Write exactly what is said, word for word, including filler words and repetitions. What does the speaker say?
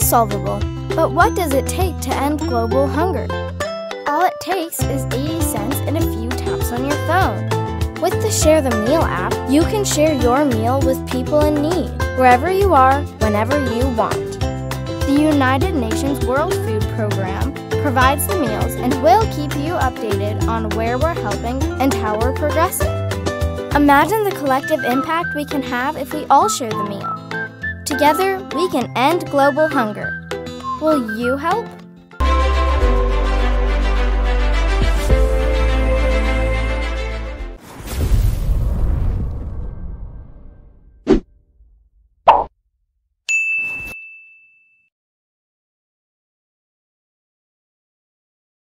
Solvable. But what does it take to end global hunger? All it takes is eighty cents and a few taps on your phone. With the ShareTheMeal app, you can share your meal with people in need, wherever you are, whenever you want. The United Nations World Food Program provides the meals and will keep you updated on where we're helping and how we're progressing. Imagine the collective impact we can have if we all share the meal. Together, we can end global hunger. Will you help?